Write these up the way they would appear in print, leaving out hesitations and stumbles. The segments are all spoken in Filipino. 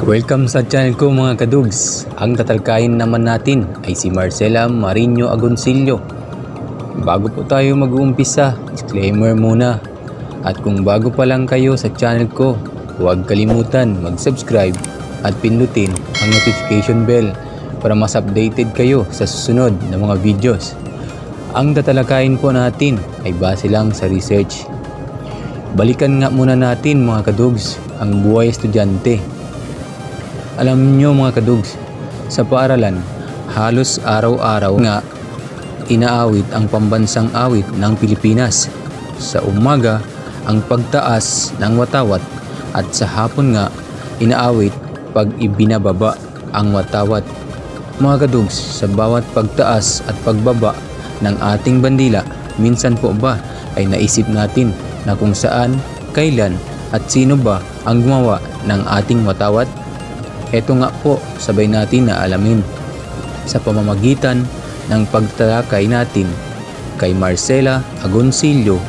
Welcome sa channel ko mga kadugs. Ang tatalakayin naman natin ay si Marcela Marinho Agoncillo. Bago po tayo mag-uumpisa, disclaimer muna. At kung bago pa lang kayo sa channel ko, huwag kalimutan mag-subscribe at pindutin ang notification bell para mas updated kayo sa susunod na mga videos. Ang tatalakayin po natin ay base lang sa research. Balikan nga muna natin mga kadugs ang buhay estudyante. Alam nyo mga kadugs, sa paaralan, halos araw-araw nga inaawit ang pambansang awit ng Pilipinas. Sa umaga, ang pagtaas ng watawat at sa hapon nga, inaawit pag ibinababa ang watawat. Mga kadugs, sa bawat pagtaas at pagbaba ng ating bandila, minsan po ba ay naisip natin na kung saan, kailan at sino ba ang gumawa ng ating watawat? Ito nga po, sabay natin na alamin sa pamamagitan ng pagtalakay natin kay Marcela Agoncillo.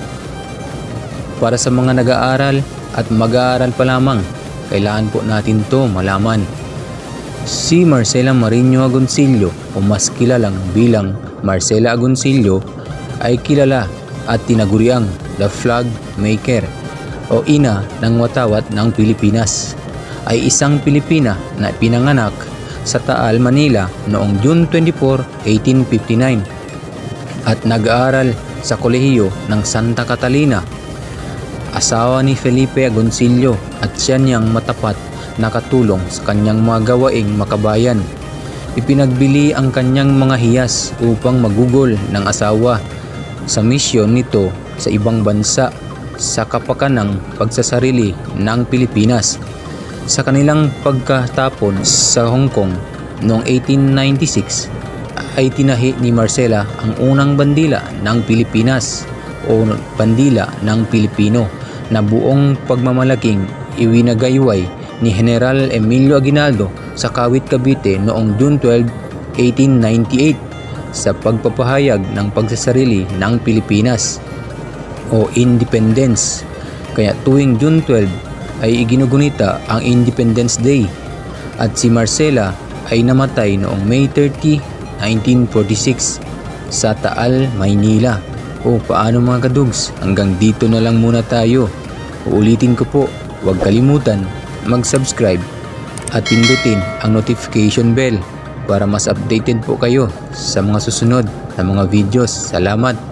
Para sa mga nag-aaral at mag-aaral pa lamang, kailangan po natin to malaman. Si Marcela Marinho Agoncillo o mas kilalang bilang Marcela Agoncillo ay kilala at tinaguriang The Flag Maker o ina ng watawat ng Pilipinas. Ay isang Pilipina na pinanganak sa Taal, Manila noong June 24, 1859 at nag-aaral sa kolehiyo ng Santa Catalina. Asawa ni Felipe Agoncillo at siya niyang matapat na katulong sa kanyang mga gawaing makabayan. Ipinagbili ang kanyang mga hiyas upang magugol ng asawa sa misyon nito sa ibang bansa sa kapakanang pagsasarili ng Pilipinas. Sa kanilang pagkatapon sa Hong Kong noong 1896 ay tinahi ni Marcela ang unang bandila ng Pilipinas o bandila ng Pilipino na buong pagmamalaking iwinagayway ni General Emilio Aguinaldo sa Kawit, Cavite noong June 12, 1898 sa pagpapahayag ng pagsasarili ng Pilipinas o Independence. Kaya tuwing June 12 ay iginugunita ang Independence Day at si Marcela ay namatay noong May 30, 1946 sa Taal, Maynila. O paano mga kadugs, hanggang dito na lang muna tayo. Uulitin ko po, huwag kalimutan mag-subscribe at pindutin ang notification bell para mas updated po kayo sa mga susunod na mga videos. Salamat!